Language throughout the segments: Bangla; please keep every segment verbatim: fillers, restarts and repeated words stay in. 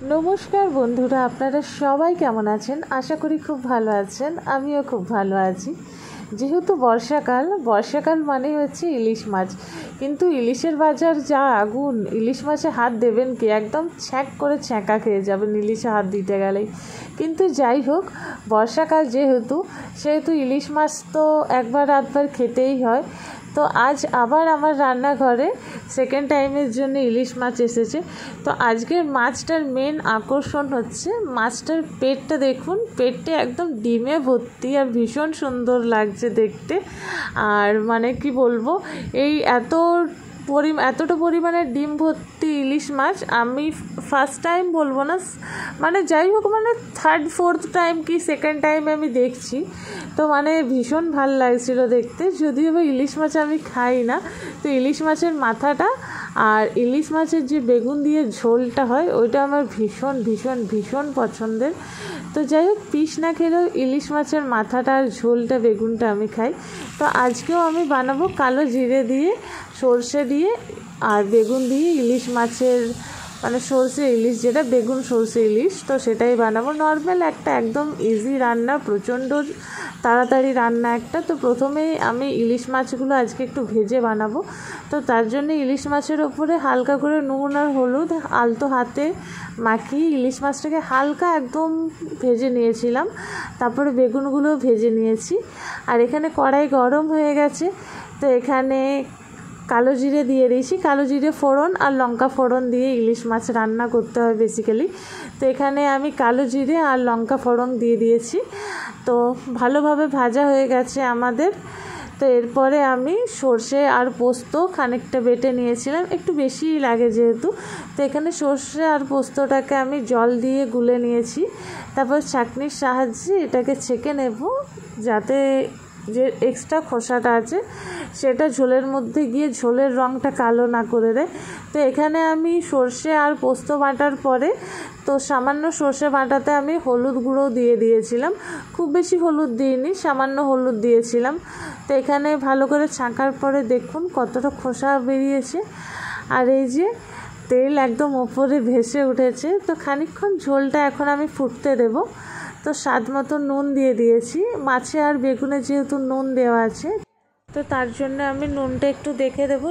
নমস্কার বন্ধুরা, আপনারা সবাই কেমন আছেন? আশা করি খুব ভালো আছেন। আমিও খুব ভালো আছি। যেহেতু বর্ষাকাল, বর্ষাকাল মানে হচ্ছে ইলিশ মাছ। কিন্তু ইলিশের বাজার যা আগুন, ইলিশ মাছে হাত দেবেন কি একদম ছ্যাঁক করে ছ্যাঁকা খেয়ে যাবেন ইলিশে হাত দিতে গেলেই। কিন্তু যাই হোক, বর্ষাকাল যেহেতু সেহেতু ইলিশ মাছ তো একবার আধবার খেতেই হয়। তো আজ আবার আমার রান্নাঘরে সেকেন্ড টাইমের জন্য ইলিশ মাছ এসেছে। তো আজকের মাছটার মেন আকর্ষণ হচ্ছে মাছটার পেটটা। দেখুন, পেটটা একদম ডিমে ভর্তি আর ভীষণ সুন্দর লাগছে দেখতে। আর মানে কি বলবো, এই এত পরি এতটা পরিমাণে ডিম ভর্তি ইলিশ মাছ আমি ফার্স্ট টাইম বলবো না, মানে যাই হোক, মানে থার্ড ফোর্থ টাইম কি সেকেন্ড টাইম আমি দেখছি। তো মানে ভীষণ ভাল লাগছিল দেখতে। যদিও বা ইলিশ মাছ আমি খাই না, তো ইলিশ মাছের মাথাটা আর ইলিশ মাছের যে বেগুন দিয়ে ঝোলটা হয় ওইটা আমার ভীষণ ভীষণ ভীষণ পছন্দের। তো যাই হোক, পিস না খেলেও ইলিশ মাছের মাথাটা আর ঝোলটা বেগুনটা আমি খাই। তো আজকেও আমি বানাবো কালো জিরে দিয়ে, সর্ষে দিয়ে আর বেগুন দিয়ে ইলিশ মাছের, মানে সর্ষে ইলিশ, যেটা বেগুন সর্ষে ইলিশ। তো সেটাই বানাবো। নর্মাল একটা একদম ইজি রান্না, প্রচণ্ড তাড়াতাড়ি রান্না একটা। তো প্রথমেই আমি ইলিশ মাছগুলো আজকে একটু ভেজে বানাবো। তো তার জন্য ইলিশ মাছের ওপরে হালকা করে নুন আর হলুদ আলতো হাতে মাখিয়ে ইলিশ মাছটাকে হালকা একদম ভেজে নিয়েছিলাম। তারপরে বেগুনগুলো ভেজে নিয়েছি। আর এখানে কড়াই গরম হয়ে গেছে, তো এখানে কালো জিরে দিয়ে দিয়েছি। কালো জিরে ফোড়ন আর লঙ্কা ফোড়ন দিয়ে ইলিশ মাছ রান্না করতে হয় বেসিক্যালি। তো এখানে আমি কালো জিরে আর লঙ্কা ফোড়ন দিয়ে দিয়েছি। তো ভালোভাবে ভাজা হয়ে গেছে আমাদের। তো এরপরে আমি সর্ষে আর পোস্ত খানিকটা বেটে নিয়েছিলাম, একটু বেশিই লাগে যেহেতু। তো এখানে সর্ষে আর পোস্তটাকে আমি জল দিয়ে গুলে নিয়েছি। তারপর চাটনির সাহায্যে এটাকে ছেঁকে নেব, যাতে যে এক্সট্রা খোসাটা আছে সেটা ঝোলের মধ্যে গিয়ে ঝোলের রঙটা কালো না করে দেয়। তো এখানে আমি সর্ষে আর পোস্ত বাটার পরে তো সামান্য সর্ষে বাটাতে আমি হলুদ গুঁড়ো দিয়ে দিয়েছিলাম। খুব বেশি হলুদ দিইনি, সামান্য হলুদ দিয়েছিলাম। তো এখানে ভালো করে ছাঁকার পরে দেখুন কতটা খোসা বেরিয়েছে। আর এই যে তেল একদম ওপরে ভেসে উঠেছে। তো খানিকক্ষণ ঝোলটা এখন আমি ফুটতে দেব। তো স্বাদ মতো নুন দিয়ে দিয়েছি। মাছে আর বেগুনে যেহেতু নুন দেওয়া আছে, তো তার জন্য আমি নুনটা একটু দেখে দেবো।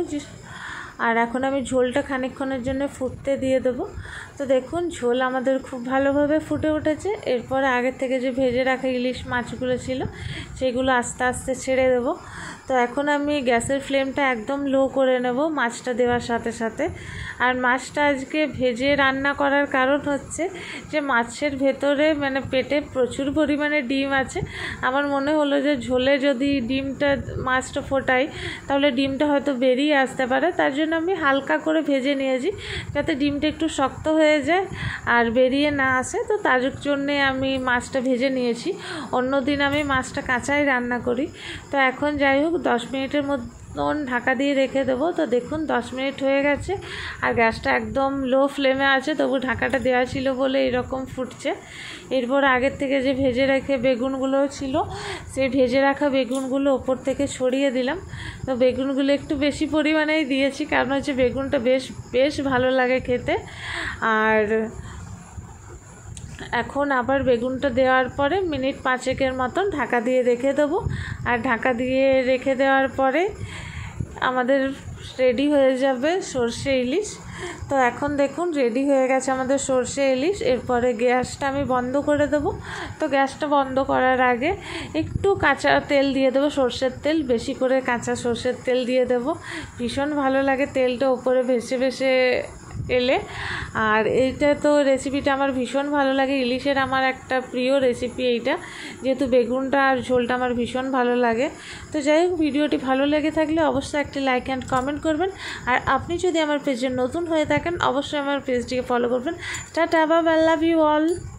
আর এখন আমি ঝোলটা খানিকক্ষণের জন্য ফুটতে দিয়ে দেবো। তো দেখুন, ঝোল আমাদের খুব ভালোভাবে ফুটে উঠেছে। এরপরে আগের থেকে যে ভেজে রাখা ইলিশ মাছগুলো ছিল সেগুলো আস্তে আস্তে ছেড়ে দেবো। তো এখন আমি গ্যাসের ফ্লেমটা একদম লো করে নেব মাছটা দেওয়ার সাথে সাথে। আর মাছটা আজকে ভেজে রান্না করার কারণ হচ্ছে যে মাছের ভেতরে মানে পেটে প্রচুর পরিমাণে ডিম আছে। আমার মনে হলো যে ঝোলে যদি ডিমটা মাছটা ফোটাই তাহলে ডিমটা হয়তো বেরিয়ে আসতে পারে। তার জন্য আমি হালকা করে ভেজে নিয়েছি, যাতে ডিমটা একটু শক্ত হয়ে যায় আর বেরিয়ে না আসে। তো তার জন্যে আমি মাছটা ভেজে নিয়েছি। অন্য দিন আমি মাছটা কাঁচাই রান্না করি। তো এখন যাই হোক, দশ মিনিটের মতন ঢাকা দিয়ে রেখে দেবো। তো দেখুন দশ মিনিট হয়ে গেছে আর গ্যাসটা একদম লো ফ্লেমে আছে, তবু ঢাকাটা দেওয়া ছিল বলে এরকম ফুটছে। এরপর আগের থেকে যে ভেজে রেখে বেগুনগুলো ছিল সেই ভেজে রাখা বেগুনগুলো ওপর থেকে ছড়িয়ে দিলাম। তো বেগুনগুলো একটু বেশি পরিমাণেই দিয়েছি, কারণ হচ্ছে বেগুনটা বেশ বেশ ভালো লাগে খেতে। আর এখন আবার বেগুনটা দেওয়ার পরে মিনিট পাঁচেকের মতন ঢাকা দিয়ে রেখে দেবো। আর ঢাকা দিয়ে রেখে দেওয়ার পরে আমাদের রেডি হয়ে যাবে সর্ষে ইলিশ। তো এখন দেখুন রেডি হয়ে গেছে আমাদের সর্ষে ইলিশ। এরপরে গ্যাসটা আমি বন্ধ করে দেবো। তো গ্যাসটা বন্ধ করার আগে একটু কাঁচা তেল দিয়ে দেবো, সর্ষের তেল, বেশি করে কাঁচা সর্ষের তেল দিয়ে দেবো। ভীষণ ভালো লাগে তেলটা ওপরে ভেসে ভেসে এলে। আর এইটা তো রেসিপিটা আমার ভীষণ ভালো লাগে। ইলিশের আমার একটা প্রিয় রেসিপি এইটা, যেহেতু বেগুনটা আর ঝোলটা আমার ভীষণ ভালো লাগে। তো যাই হোক, ভিডিওটি ভালো লেগে থাকলে অবশ্যই একটি লাইক অ্যান্ড কমেন্ট করবেন। আর আপনি যদি আমার পেজে নতুন হয়ে থাকেন অবশ্যই আমার পেজটিকে ফলো করবেন। Tata, bye bye, love you all.